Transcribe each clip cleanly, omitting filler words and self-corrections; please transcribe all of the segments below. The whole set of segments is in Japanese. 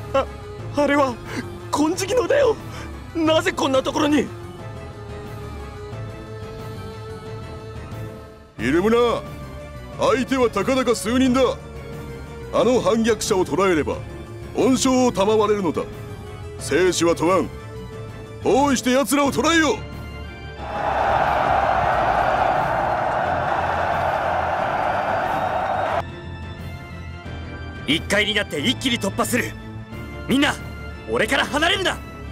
あれは金色のだよ。なぜこんなところに。 イルムナ、相手はたかだか数人だ。あの反逆者を捕らえれば恩賞を賜れるのだ。生死は問わん。包囲して奴らを捕らえよう。 一回になって一気に突破する。みんな俺から離れるな。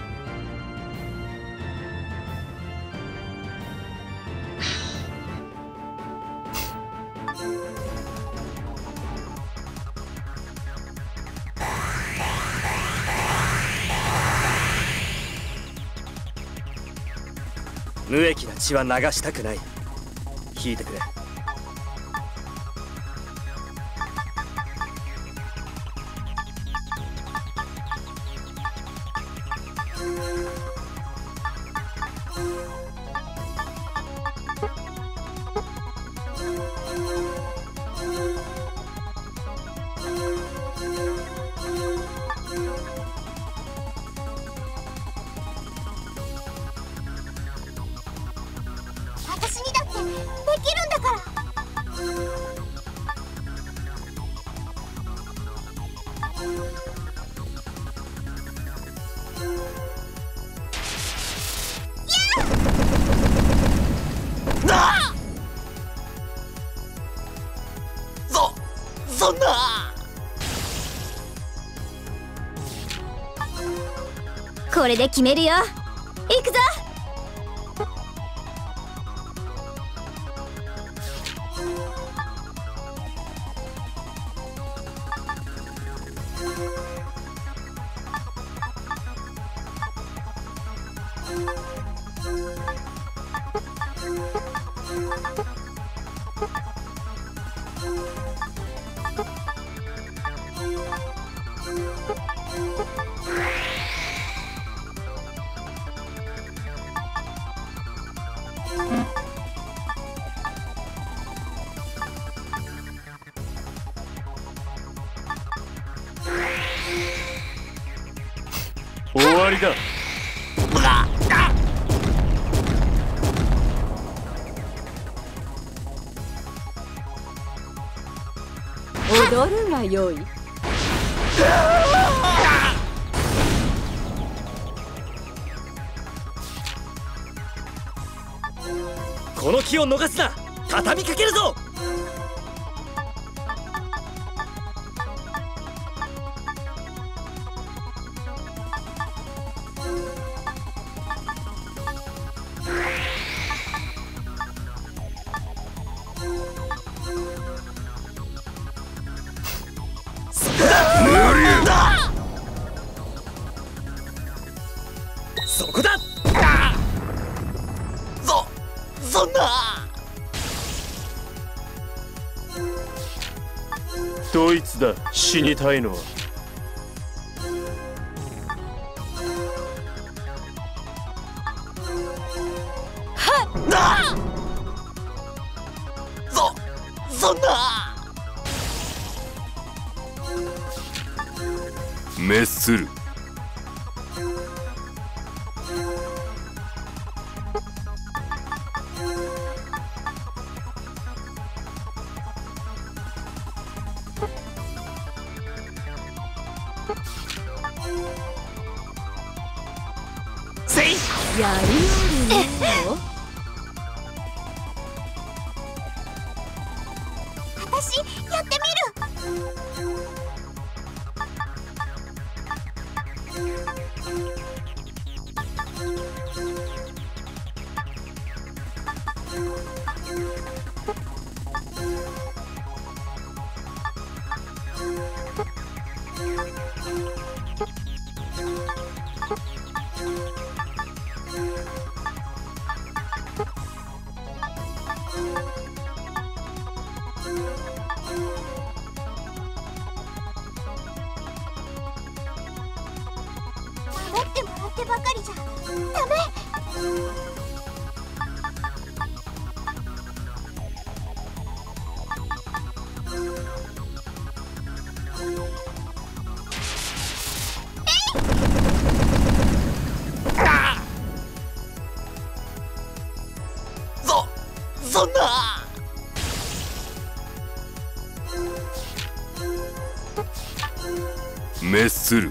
無益な血は流したくない。聞いてくれ。 私にだってできるんだから。 そんな。 これで決めるよ。行くぞ。 終わりだ。 踊るがよい。 この気を逃すな。畳みかけるぞ。そこだ。そんな。 どいつだ、死にたいのは。 そんな。 滅する。 やりあるの。 私やってみる。守ってもらってばかりじゃダメ。 そんな。 滅する。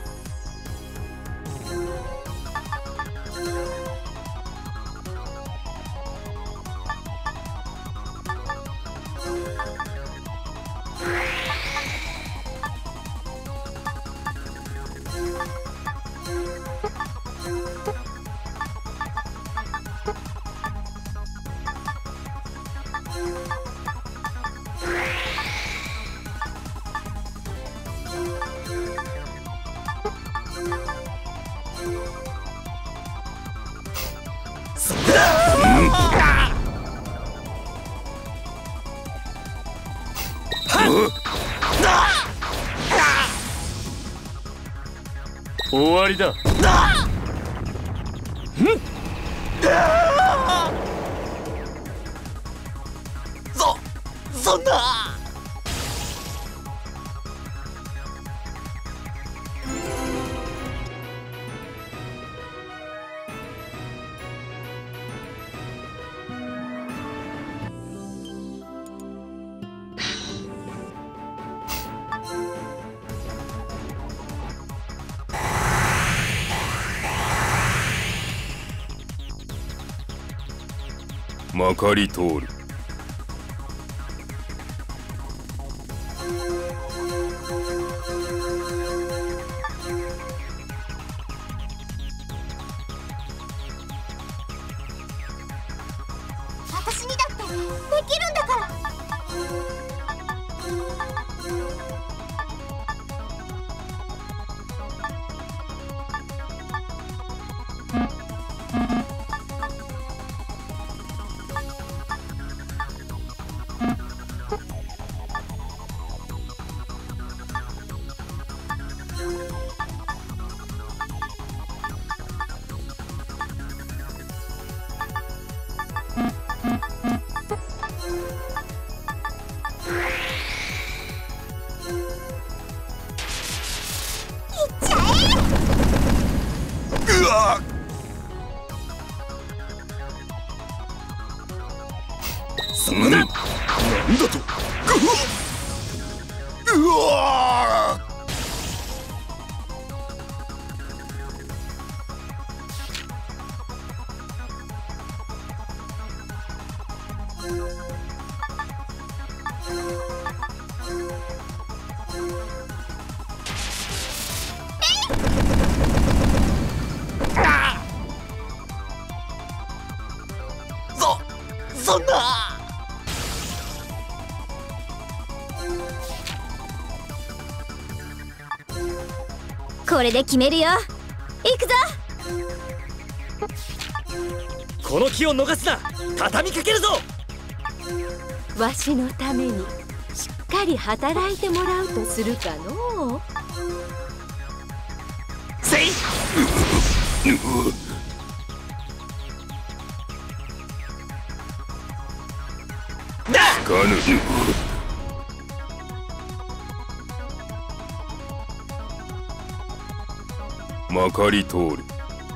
終わりだ。 そんな。 まかり通る。 私にだってできるんだから。 うわっ、 そこだ。 なんだと。うわー、 そんな。 これで決めるよ。行くぞ。 この気を逃すな。畳みかけるぞ。 わしのためにしっかり働いてもらうとするかのう。 せい。 かぬ。まかり通る。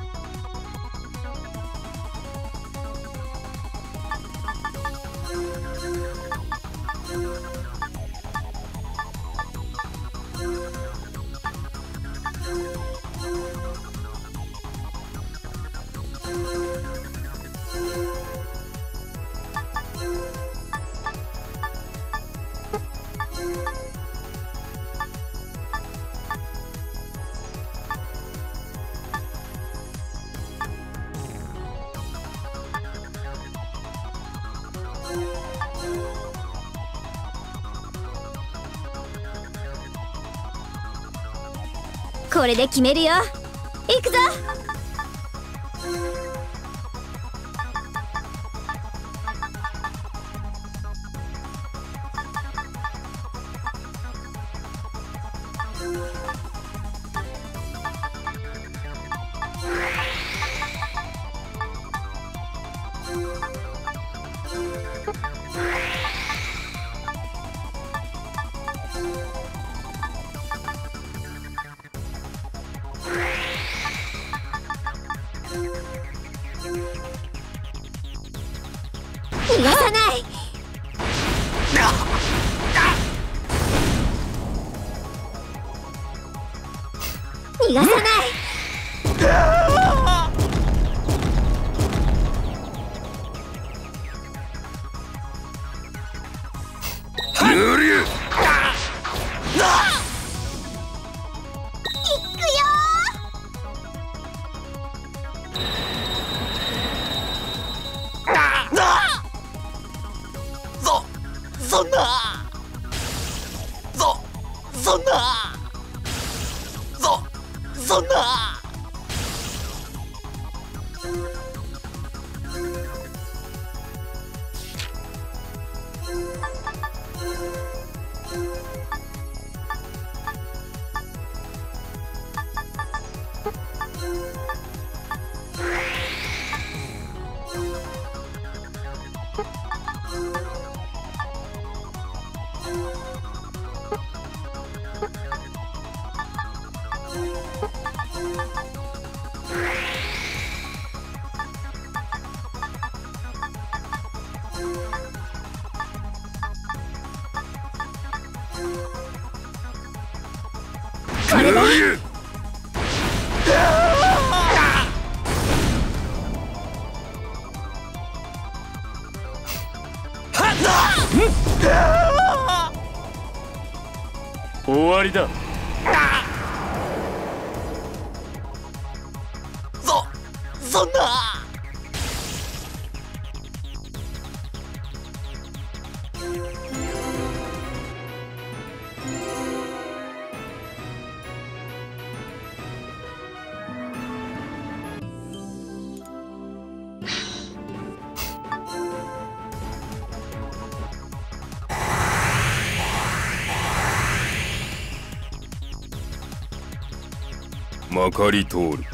これで決めるよ。行くぞ。逃がさない。 逃がさない。 そんなこれで終わりだ。 そんなまかり通る。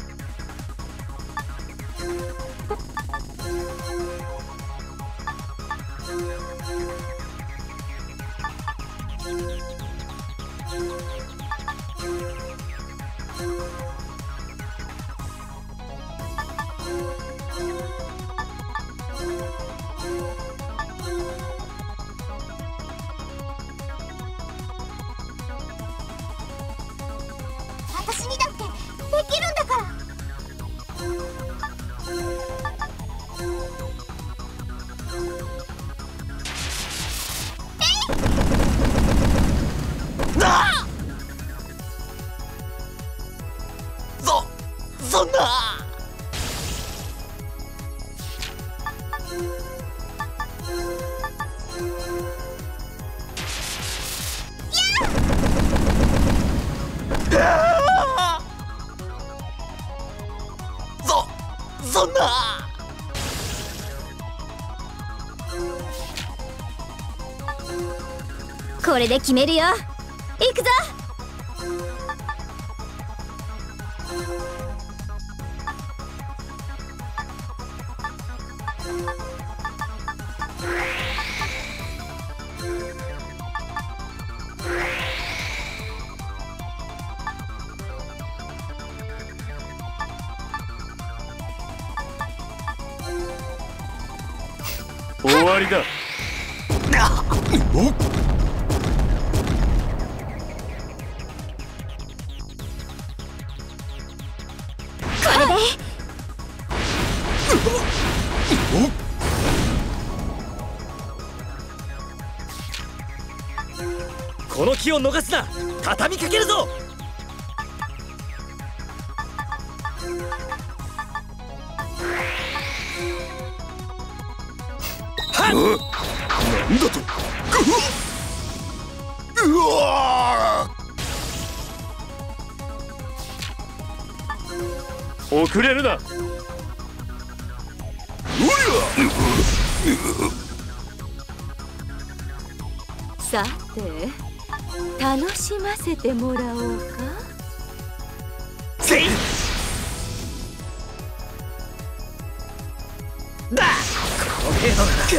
私にだってできるんだから。 そんなそんなこれで決めるよ。行くぞ。 終わりだ。 これでこの気を逃すな。畳みかけるぞ。 なんだと。うわー遅れるな。 さて楽しませてもらおうか。 せいだこの程度なら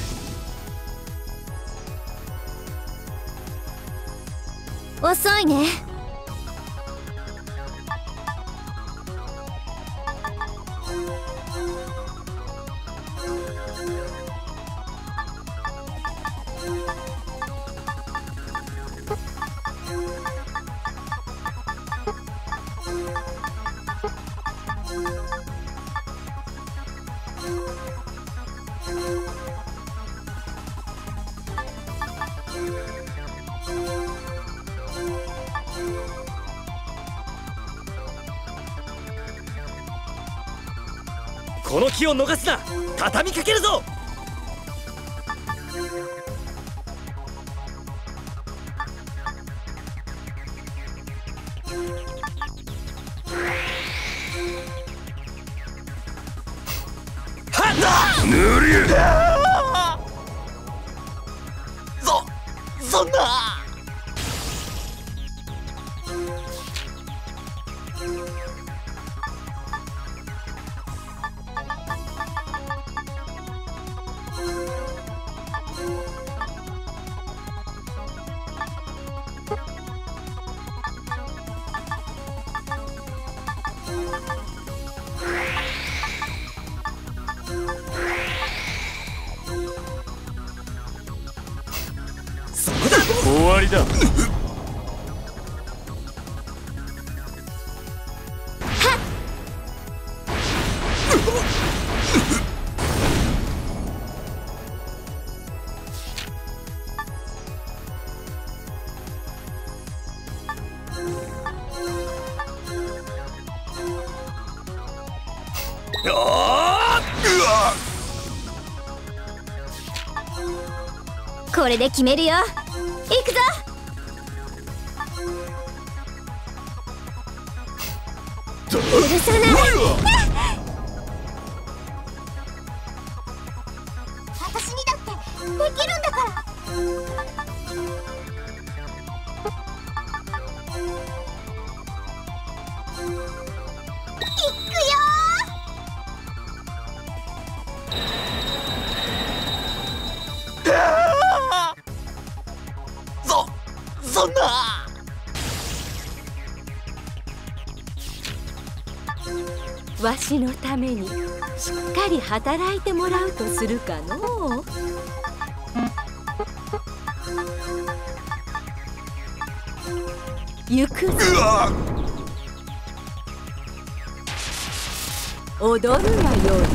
遅いね。 この機を逃すな。畳みかけるぞ。 塗りそんな。 終わりだ。 これで決めるよ。行くぞ。許さない。私にだってできるんだから。行くよ。 そんな。 わしのためにしっかり働いてもらうとするかのう。行くぞ。踊るがよい。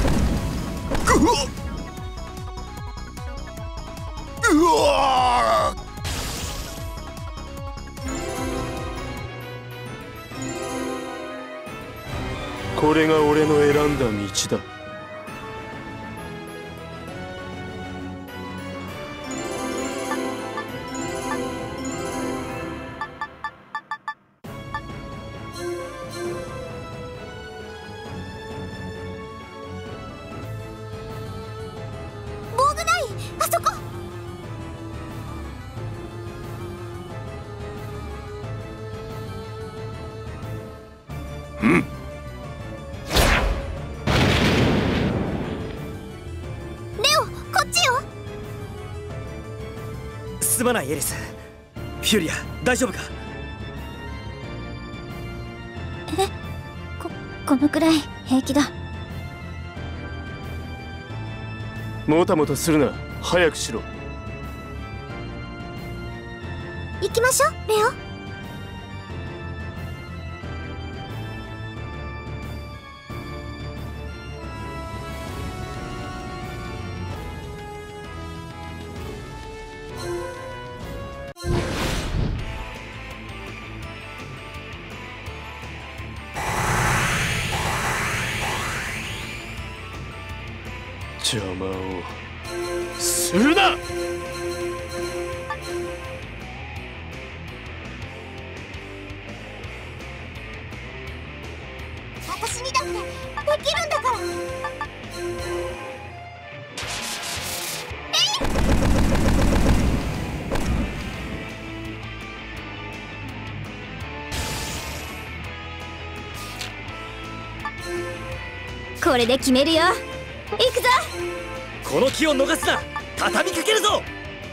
これが俺の選んだ道だ。 防具ない。あそこ。 すまないエリス。フュリア大丈夫か。 このくらい平気だ。 もたもたするな。早くしろ。 行きましょうレオ。 邪魔をするな。 私にだってできるんだから。これで決めるよ。行くぞ。 この機を逃すな。畳みかけるぞ。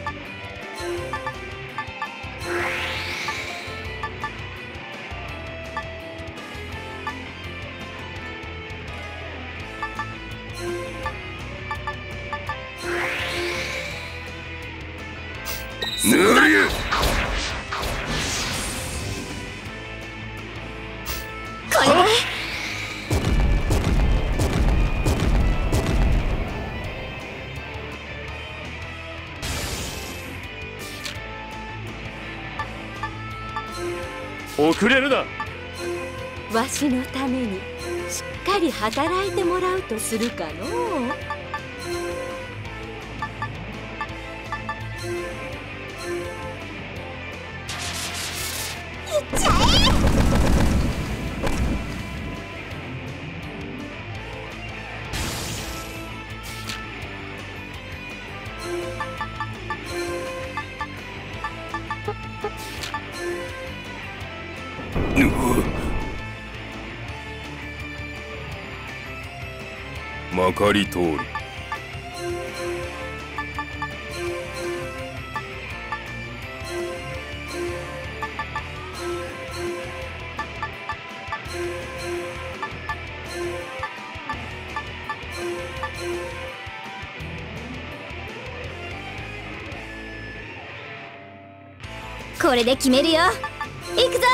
塗りこれで遅れるな。 わしのためにししっかり働いてもらうとするかのう。 いっちゃえ。 まかり通り。 これで決めるよ。行くぞ。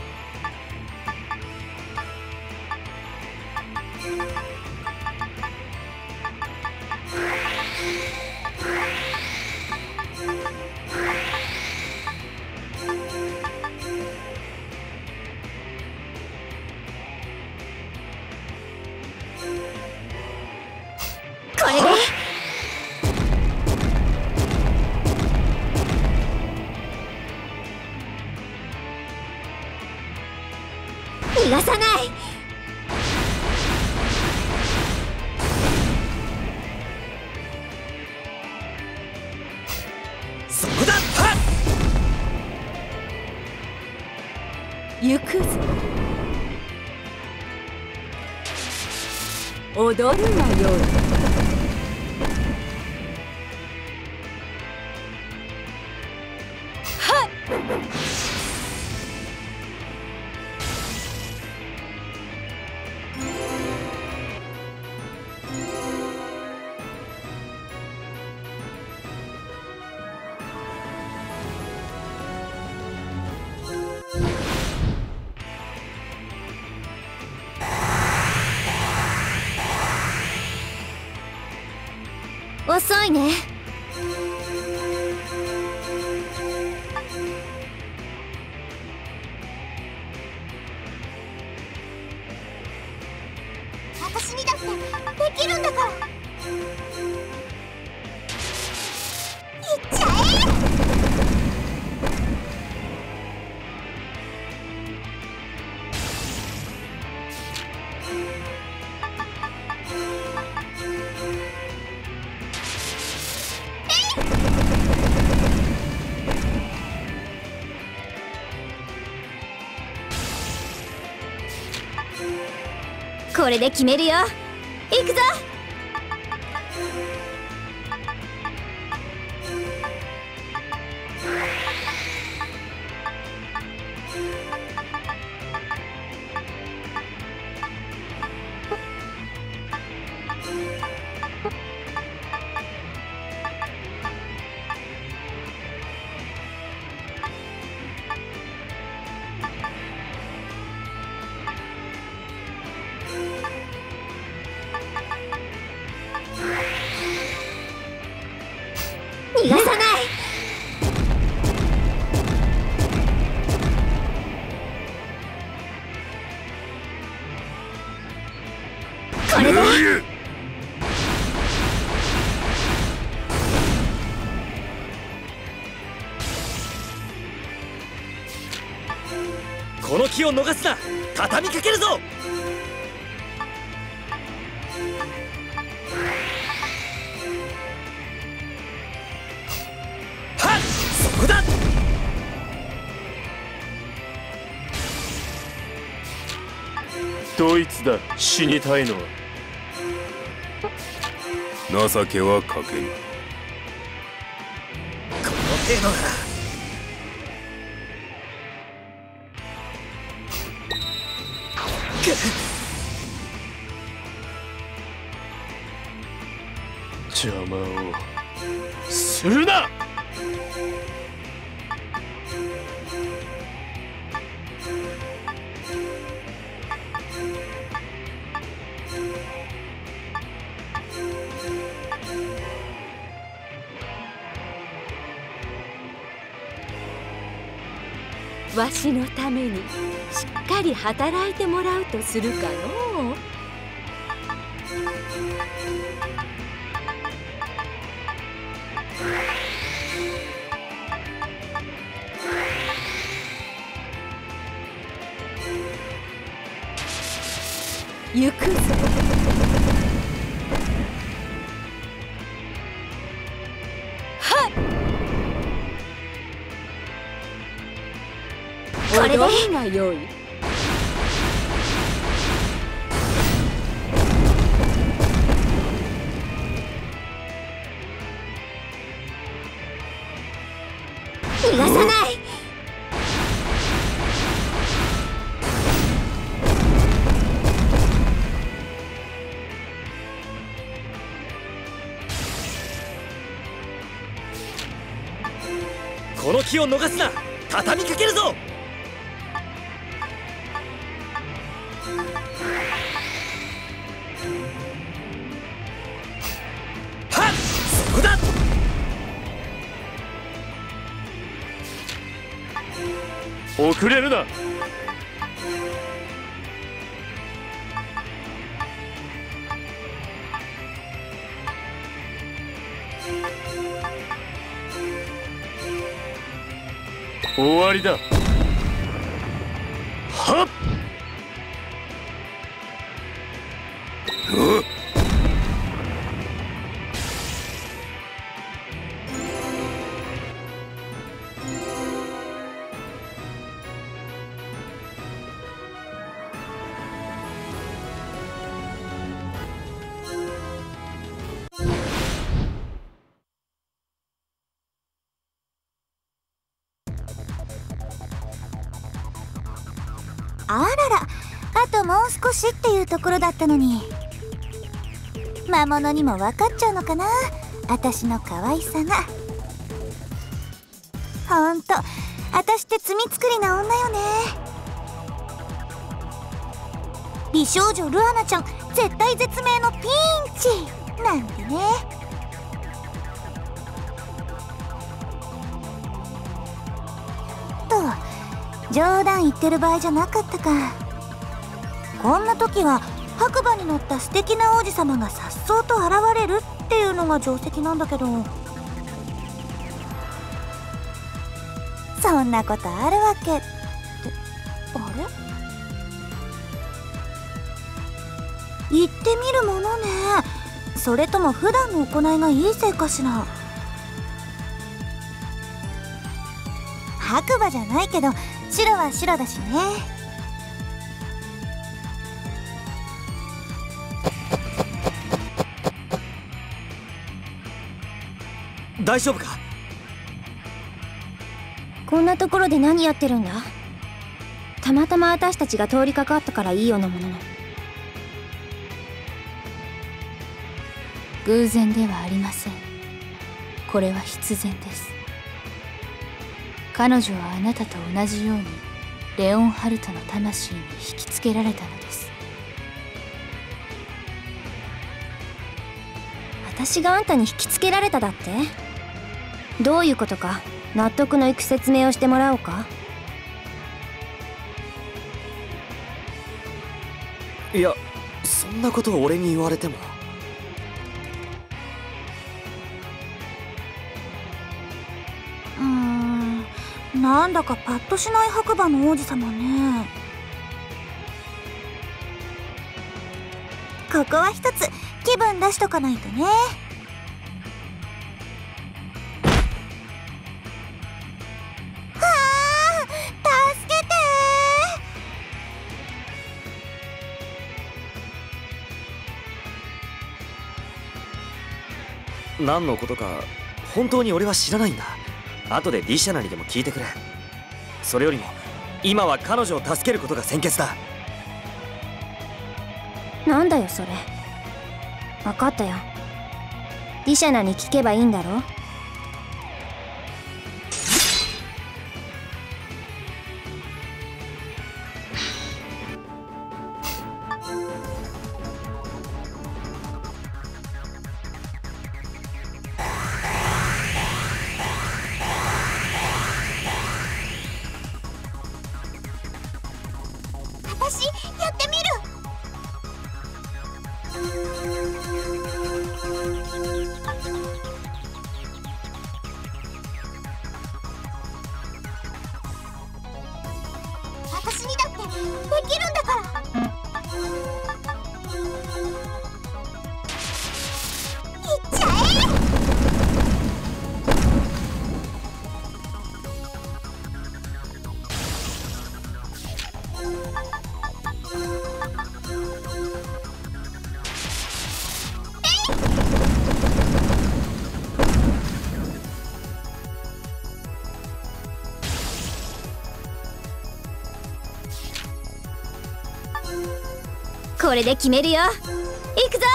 これで逃がさない。 そこだ。はっ、 行くぞ。踊るがよい。 遅いね。私にだってできるんだから。いっちゃえ。これで決めるよ。行くぞ。逃がさない。これでこの気を逃すな。畳みかけるぞ。 どいつだ、死にたいのは。 情けはかけぬ。 この程度なら邪魔をするな。 わしのためにしっかり働いてもらうとするかのう。 行くぞ。 これで踊るがよい。 逃がさない。 この気を逃すな。畳みかけるぞ。はっ、そこだ。 遅れるな。終わりだ。はっ。 あらら、あともう少しっていうところだったのに。魔物にも分かっちゃうのかな、私の可愛さが。ほんと、私って罪作りな女よね。美少女ルアナちゃん絶対絶命のピンチなんてね。と冗談言ってる場合じゃなかったか。こんな時は白馬に乗った素敵な王子様がさっそうと現れるっていうのが定石なんだけど、そんなことあるわけってあれ、言ってみるものね。それとも普段の行いがいいせいかしら。白馬じゃないけど白は白だしね。 大丈夫か。 こんなところで何やってるんだ。たまたま私たちが通りかかったからいいようなものの。 偶然ではありません。これは必然です。彼女はあなたと同じようにレオンハルトの魂に引きつけられたのです。 私があんたに引きつけられただって？どういうことか納得のいく説明をしてもらおうか。 いや、そんなことを俺に言われても。 なんだかパッとしない白馬の王子様ね。ここは一つ気分出しとかないとね。はあ、助けて。何のことか本当に俺は知らないんだ。後でディシャナにでも聞いてくれ。それよりも今は彼女を助けることが先決だ。 なんだよそれ。分かったよ。ディシャナに聞けばいいんだろ。私やってみる。私にだってできるんだから。 これで決めるよ。行くぞ。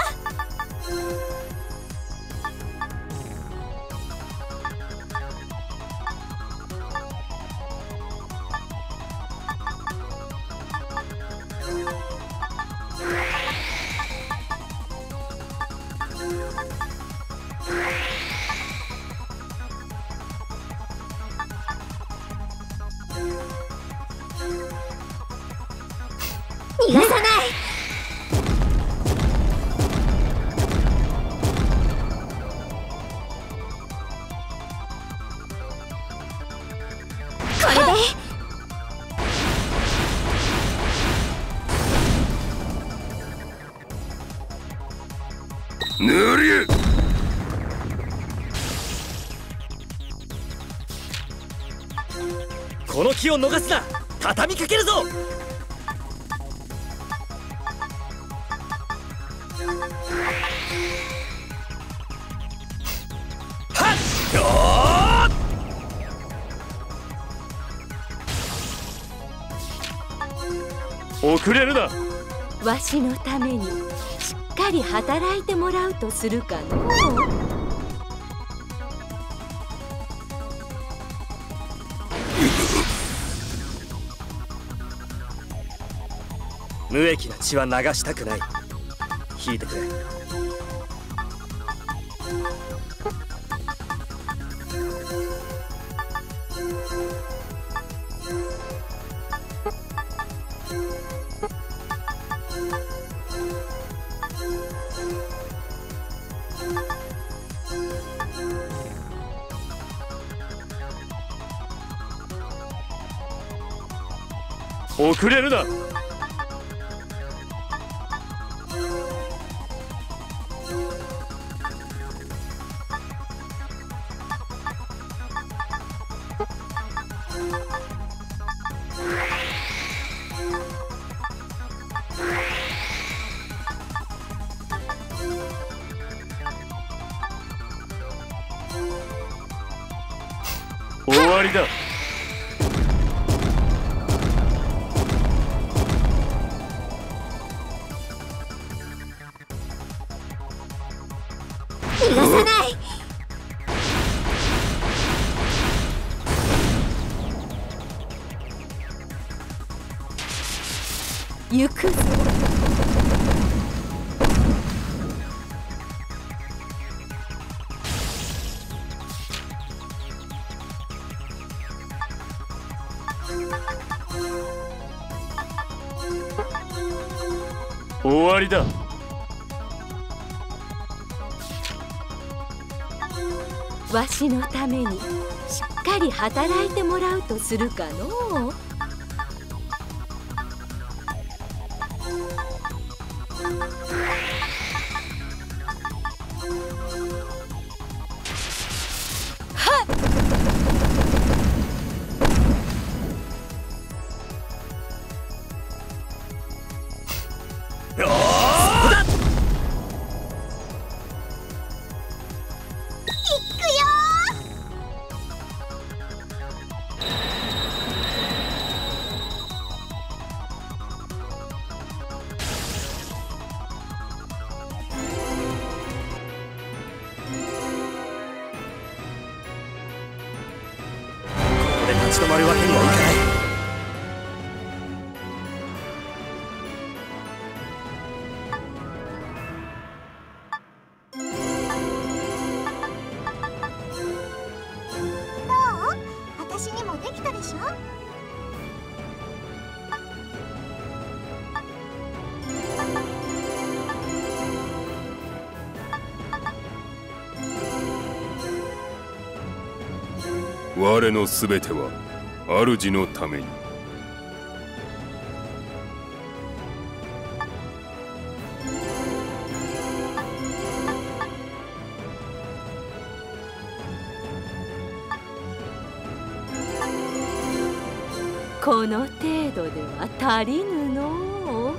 逃がさない。これで塗りこの気を逃すな。畳みかけるぞ。 遅れるな。 わしのためにしっかり働いてもらうとするかのう。 無益な血は流したくない。引いてくれ。 遅れるな。終わりだ。 逃がさない。 行くぞ。 終わりだ。 わしのためにしっかり働いてもらうとするかのう。 立ち止まるわけにはいかない。 私にもできたでしょ。 我のすべては主のために。 この程度では足りぬのう。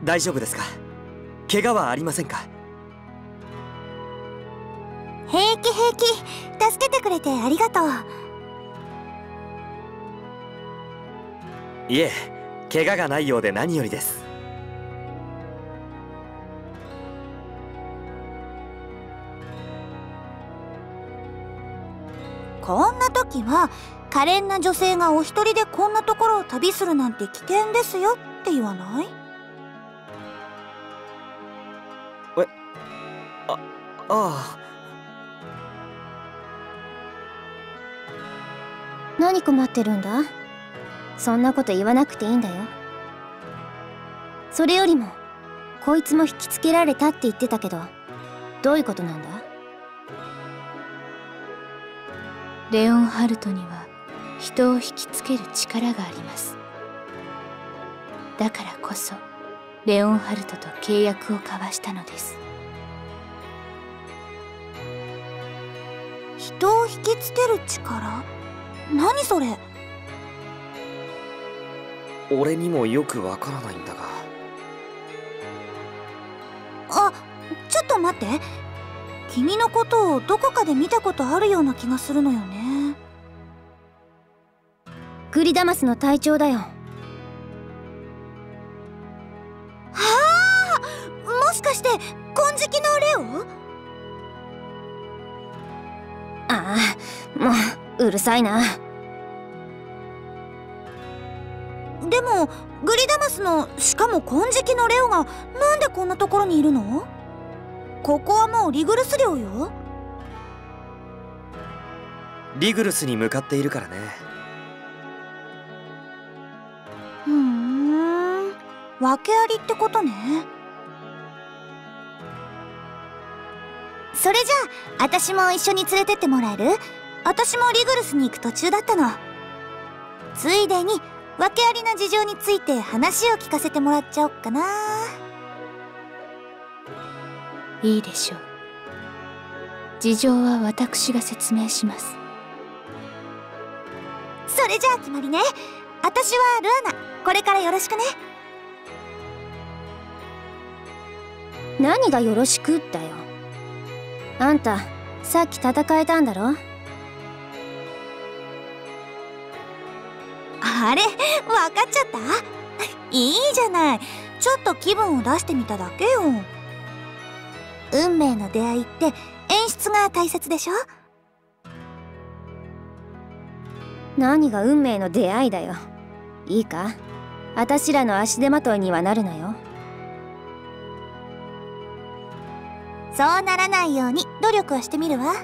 大丈夫ですか？怪我はありませんか？ 平気平気、助けてくれてありがとう。 いえ、怪我がないようで何よりです。 こんな時は可憐な女性がお一人でこんなところを旅するなんて危険ですよって言わない？ ああ。 何困ってるんだ？そんなこと言わなくていいんだよ。それよりもこいつも引きつけられたって言ってたけど、どういうことなんだ？ レオンハルトには人を引きつける力があります。だからこそレオンハルトと契約を交わしたのです。 人を引きつける力？何それ？ 俺にもよくわからないんだが。 あ、ちょっと待って。君のことをどこかで見たことあるような気がするのよね。 グリダマスの隊長だよ。 はあ、もしかして金色のレオ？ ああ、もううるさいな。 でもグリダマスの、しかも金色のレオがなんでこんなところにいるの？ここはもうリグルス領よ。 リグルスに向かっているからね。 訳ありってことね。それじゃあ私も一緒に連れてってもらえる？私もリグルスに行く途中だったの。ついでに訳ありな事情について話を聞かせてもらっちゃおっかな。 いいでしょう。事情は私が説明します。 それじゃあ決まりね。私はルアナ、これからよろしくね。 何がよろしくだよ。あんたさっき戦えたんだろ？ あれ、分かっちゃった？いいじゃない。ちょっと気分を出してみただけよ。運命の出会いって演出が大切でしょ？ 何が運命の出会いだよ。いいか、私らの足手まといにはなるなよ。 そうならないように努力はしてみるわ。